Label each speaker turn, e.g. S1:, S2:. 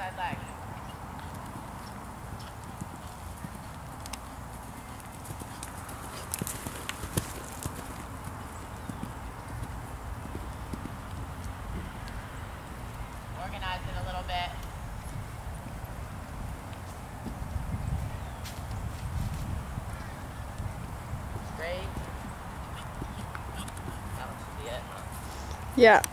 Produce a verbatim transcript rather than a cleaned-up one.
S1: outside leg. Organize it a little bit. Straight. That one should be it.
S2: Yeah.